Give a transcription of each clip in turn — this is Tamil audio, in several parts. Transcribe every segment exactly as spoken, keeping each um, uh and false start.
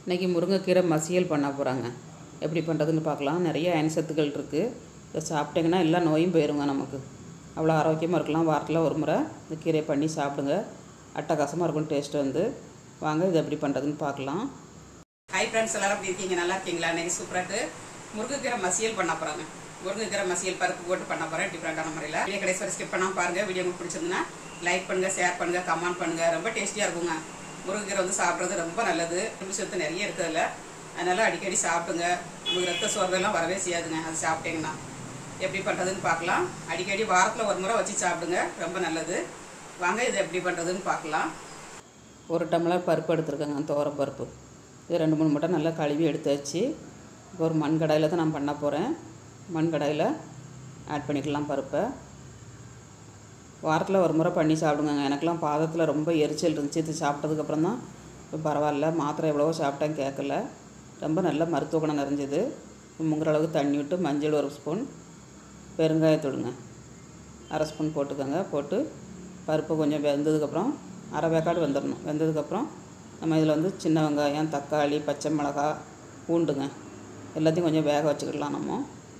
இன்றைக்கி முருங்கைக்கீரை மசியல் பண்ண போகிறாங்க. எப்படி பண்ணுறதுன்னு பார்க்கலாம். நிறைய அயன் சத்துக்கள் இருக்குது. இதை சாப்பிட்டிங்கன்னா எல்லா நோயும் போயிருங்க. நமக்கு அவ்வளோ ஆரோக்கியமாக இருக்கலாம். வாரத்தில் ஒரு முறை இந்த கீரையை பண்ணி சாப்பிடுங்க. அட்டகாசமாக இருக்கும் டேஸ்ட்டு வந்து. வாங்க இது எப்படி பண்ணுறதுன்னு பார்க்கலாம். ஹாய் ஃப்ரெண்ட்ஸ், எல்லோரும் எப்படி இருக்கீங்க? நல்லா இருக்கீங்களா? இன்றைக்கி சூப்பராட்டு முருங்கைக்கீரை மசியல் பண்ண போகிறாங்க. முருங்கைக்கீரை மசியல் பருப்பு போட்டு பண்ண போகிறேன் டிஃப்ரெண்ட்டான முறையில். வீடியோ கடைசி வரை ஸ்கிப் பண்ணாமல் பாருங்கள். வீடியோ உங்களுக்கு பிடிச்சிருந்துன்னா லைக் பண்ணுங்கள், ஷேர் பண்ணுங்கள், கமெண்ட் பண்ணுங்கள். ரொம்ப டேஸ்டியாக இருக்குங்க. முருங்கைக்கீரை வந்து சாப்பிட்றது ரொம்ப நல்லது. இரும்பு சத்து நிறைய இருக்குதுல்ல, அதனால் அடிக்கடி சாப்பிடுங்க. நமக்கு ரத்த சோர்வெல்லாம் வரவே செய்யாதுங்க அது சாப்பிட்டீங்கன்னா. எப்படி பண்ணுறதுன்னு பார்க்கலாம். அடிக்கடி வாரத்தில் ஒரு முறை வச்சு சாப்பிடுங்க, ரொம்ப நல்லது. வாங்க இது எப்படி பண்ணுறதுன்னு பார்க்கலாம். ஒரு டம்ளர் பருப்பு எடுத்துருக்கேங்க, துவரம் பருப்பு. இது ரெண்டு மூணு மட்டும் நல்லா கழுவி எடுத்து வச்சு இப்போ ஒரு மண் கடாயில் தான் நான் பண்ண போகிறேன். மண் கடாயில் ஆட் பண்ணிக்கலாம் பருப்பை. வாரத்தில் ஒரு முறை பண்ணி சாப்பிடுங்க. எனக்கெலாம் பாதத்தில் ரொம்ப எரிச்சல் இருந்துச்சு. இது சாப்பிட்டதுக்கப்புறம் தான் இப்போ பரவாயில்ல. மாத்திரை எவ்வளவோ சாப்பிட்டேன், கேட்கல. ரொம்ப நல்ல மருத்துவ குணம் நிறைஞ்சது. முங்குற அளவுக்கு தண்ணி விட்டு மஞ்சள் ஒரு ஸ்பூன், பெருங்காயத்தூளுங்க அரை ஸ்பூன் போட்டுக்கோங்க. போட்டு பருப்பு கொஞ்சம் வெந்ததுக்கப்புறம் அரை வேக்காடு வெந்துடணும். வெந்ததுக்கப்புறம் நம்ம இதில் வந்து சின்ன வெங்காயம், தக்காளி, பச்சை மிளகா, பூண்டுங்க எல்லாத்தையும் கொஞ்சம் வேக வச்சுக்கிடலாம். நம்ம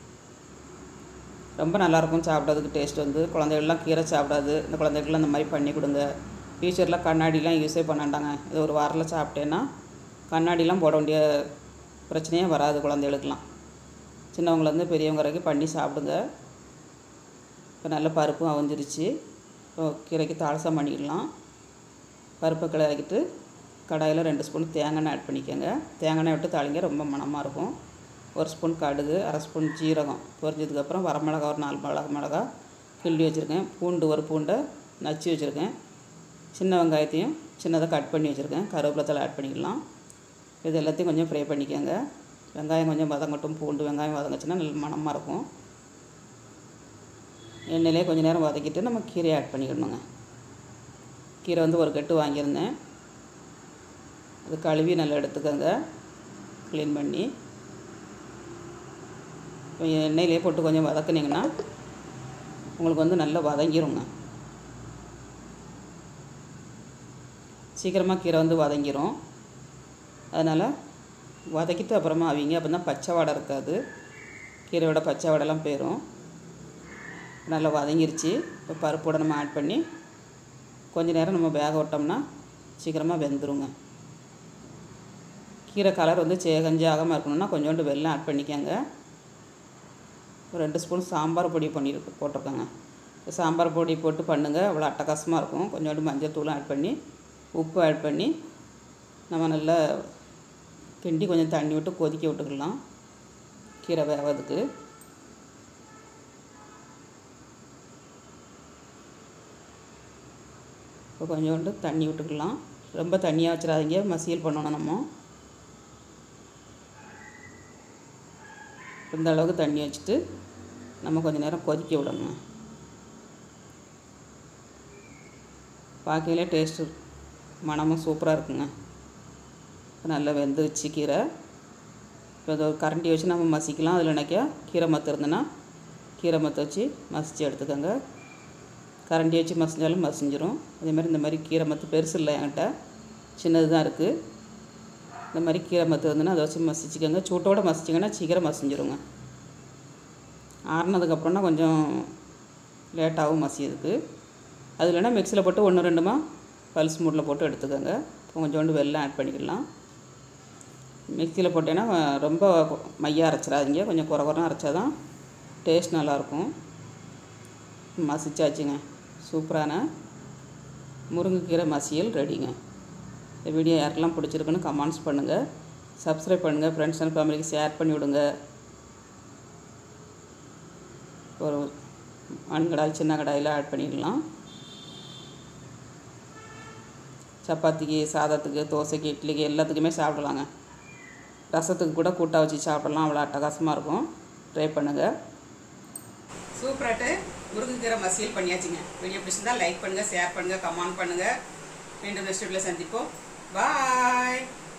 ரொம்ப நல்லாயிருக்கும் சாப்பிட்றதுக்கு. டேஸ்ட் வந்து குழந்தைகள்லாம் கீரை சாப்பிடாது. இந்த குழந்தைகள்லாம் இந்த மாதிரி பண்ணி கொடுங்க. ஃபியூச்சரில் கண்ணாடிலாம் யூஸே பண்ணாண்டாங்க. இது ஒரு வாரத்தில் சாப்பிட்டேன்னா கண்ணாடிலாம் போட வேண்டிய பிரச்சனையே வராது குழந்தைகளுக்கெலாம். சின்னவங்கலேருந்து பெரியவங்க வரைக்கும் பண்ணி சாப்பிடுங்க. இப்போ நல்ல பருப்பும் அவிஞ்சிருச்சு. இப்போ கீரைக்கு தாளசம் பண்ணிடலாம். பருப்பை கிளறிக்கிட்டு கடாயில் ரெண்டு ஸ்பூன் தேங்காய் ஆட் பண்ணிக்கோங்க. தேங்காய் விட்டு தாளிங்க, ரொம்ப மணமாக இருக்கும். ஒரு ஸ்பூன் கடுகு, அரை ஸ்பூன் ஜீரகம் பொரிஞ்சதுக்கப்புறம் வரமிளகா ஒரு நாலு மிளகா மிளகா கிள்ளி வச்சுருக்கேன். பூண்டு ஒரு பூண்டை நச்சு வச்சுருக்கேன். சின்ன வெங்காயத்தையும் சின்னதாக கட் பண்ணி வச்சுருக்கேன். கருவேப்பிலை தழை ஆட் பண்ணிக்கலாம். இது எல்லாத்தையும் கொஞ்சம் ஃப்ரை பண்ணிக்கோங்க. வெங்காயம் கொஞ்சம் வதங்கட்டும். பூண்டு வெங்காயம் வதங்கிச்சுன்னா நல்ல மணமாக இருக்கும். எண்ணெயிலே கொஞ்சம் நேரம் வதக்கிட்டு நம்ம கீரையை ஆட் பண்ணிக்கணுங்க. கீரை வந்து ஒரு கட்டு வாங்கியிருந்தேன். அது கழுவி நல்லா எடுத்துக்கோங்க, க்ளீன் பண்ணி. எண்ணெயிலே போட்டு கொஞ்சம் வதக்குனிங்கன்னா உங்களுக்கு வந்து நல்லா வதங்கிருங்க. சீக்கிரமாக கீரை வந்து வதங்கிரும். அதனால் வதக்கிட்டு அப்புறமா அவிங்க, அப்போ தான் பச்சை வாடை இருக்காது. கீரையோட பச்சை வாடெல்லாம் போயிடும். நல்லா வதங்கிருச்சு. இப்போ பருப்போட நம்ம ஆட் பண்ணி கொஞ்சம் நேரம் நம்ம வேக விட்டோம்னா சீக்கிரமாக வெந்துருங்க. கீரை கலர் வந்து சேகஞ்சி ஆகாமல் இருக்கணும்னா கொஞ்சோண்டு வெல்லம் ஆட் பண்ணிக்கோங்க. ஒரு ரெண்டு ஸ்பூன் சாம்பார் பொடி பண்ணிட்டு போட்டிருக்கேங்க. சாம்பார் பொடி போட்டு பண்ணுங்கள், அவ்வளோ அட்டகாசமாக இருக்கும். கொஞ்சோண்டு மஞ்சள் தூளும் ஆட் பண்ணி உப்பு ஆட் பண்ணி நம்ம நல்லா கிண்டி கொஞ்சம் தண்ணி விட்டு கொதிக்க விட்டுக்கலாம் கீரை வேகிறதுக்கு. இப்போ கொஞ்சோண்டு தண்ணி விட்டுக்கலாம். ரொம்ப தண்ணியாக வச்சிடாதீங்க, மசியல் பண்ணணும். நம்ம இந்த அளவுக்கு தண்ணி வச்சுட்டு நம்ம கொஞ்சம் நேரம் கொதிக்க விடணும். பார்க்கையிலே டேஸ்ட்டு மணமும் சூப்பராக இருக்குங்க. இப்போ நல்லா வெந்துருச்சு கீரை. இப்போ இதை ஒரு கரண்டி வச்சு நம்ம மசிக்கலாம். அதில் நினைக்க கீரை மத்து இருந்ததுன்னா கீரை மத்து வச்சு மசித்து எடுத்துக்கோங்க. கரண்டி வச்சு மசிஞ்சாலும் மசிஞ்சிரும். அதேமாதிரி இந்த மாதிரி கீரை மத்து பெருசு இல்லை என்கிட்ட, சின்னது தான் இருக்குது. இந்த மாதிரி கீரை மத்து இருந்ததுன்னா அதை வச்சு மசிச்சுக்கோங்க. சூட்டோடு மசிச்சிங்கன்னா சீக்கிரம் மசிஞ்சிருங்க. ஆறுனதுக்கப்புறம்னா கொஞ்சம் லேட்டாகவும் மசியதுக்கு. அது இல்லைன்னா மிக்சியில் போட்டு ஒன்று ரெண்டுமா பல்ஸ் மூடில் போட்டு எடுத்துக்கோங்க. இப்போ கொஞ்சோண்டு வெல்லம் ஆட் பண்ணிக்கலாம். மிக்சியில் போட்டேன்னா ரொம்ப மையாக அரைச்சிடாதீங்க, கொஞ்சம் குறை குறைனா அரைச்சா தான் டேஸ்ட் நல்லாயிருக்கும். மசிச்சாச்சுங்க. சூப்பரான முருங்கைக்கீரை மசியல் ரெடிங்க. இந்த வீடியோ யாருக்கெல்லாம் பிடிச்சிருக்குன்னு கமெண்ட்ஸ் பண்ணுங்கள், சப்ஸ்கிரைப் பண்ணுங்கள், ஃப்ரெண்ட்ஸ் அண்ட் ஃபேமிலிக்கு ஷேர் பண்ணி விடுங்க. ஒரு மண் கடாய், சின்ன கடாயில் ஆட் பண்ணிடலாம். சப்பாத்திக்கு, சாதத்துக்கு, தோசைக்கு, இட்லிக்கு எல்லாத்துக்குமே சாப்பிடலாங்க. ரசத்துக்கு கூட கூட்டாக வச்சு சாப்பிடலாம். அவ்வளோ அட்டகாசமாக இருக்கும். ட்ரை பண்ணுங்கள். சூப்பராட்டு முருங்கைக்கீரை மசியல் பண்ணியாச்சுங்க. வீடியோ பிடிச்சிருந்தா லைக் பண்ணுங்கள், ஷேர் பண்ணுங்கள், கமெண்ட் பண்ணுங்கள். மீண்டும் நெக்ஸ்ட் வீடியோவில் சந்திப்போம். பாய்.